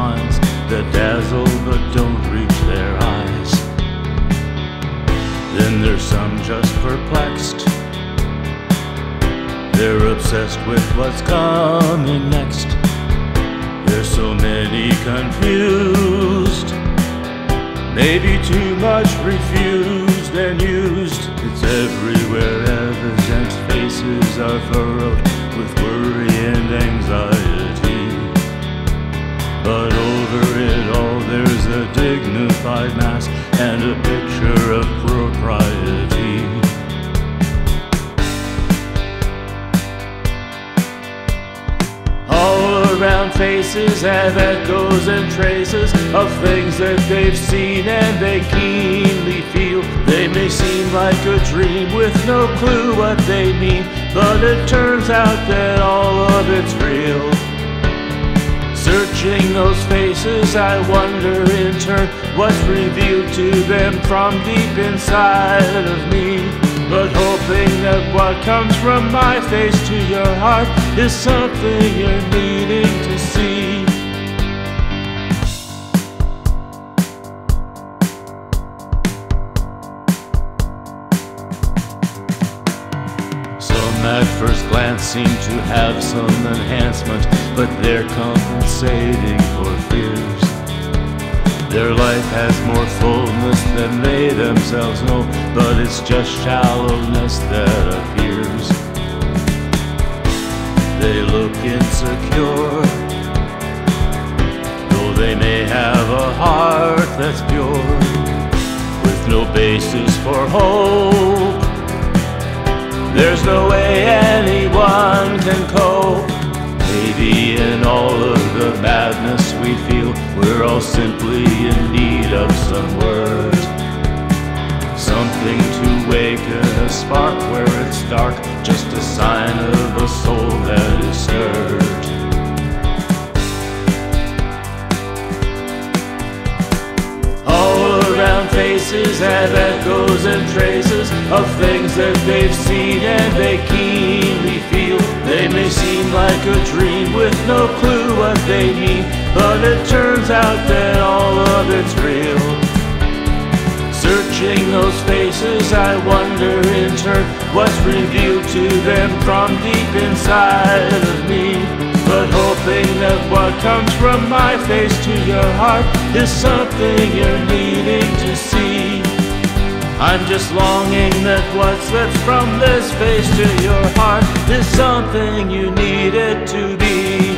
smiles that dazzle but don't reach their eyes. Then there's some just perplexed. They're obsessed with what's coming next. There's so many confused, maybe too much refused and used. It's everywhere, evident faces are furrowed with worry and anxiety. But over it all there's a dignified mask and a picture of propriety. All around faces have echoes and traces of things that they've seen and they keenly feel. They may seem like a dream with no clue what they mean, but it turns out that all of it's real. Searching those faces, I wonder in turn what's revealed to them from deep inside of me. But hoping that what comes from my face to your heart is something you're needing to see. Some at first glance seem to have some enhancement, but they're compensating for fears. Their life has more fullness than they themselves know, but it's just shallowness that appears. They look insecure, though they may have a heart that's pure, with no basis for hope. There's no way anyone can cope. Maybe in all of the madness we feel, we're all simply in need of some words, something to waken a spark where it's dark, just a sign of a soul that is stirred. All around faces have echoes and traces of things that they've seen and they keenly feel. They may seem like a dream with no clue what they mean, but it turns out that all of it's real. Searching those faces, I wonder in turn what's revealed to them from deep inside of me. But hoping that what comes from my face to your heart is something you're needing to see. I'm just longing that what slips from this face to your heart is something you need it to be.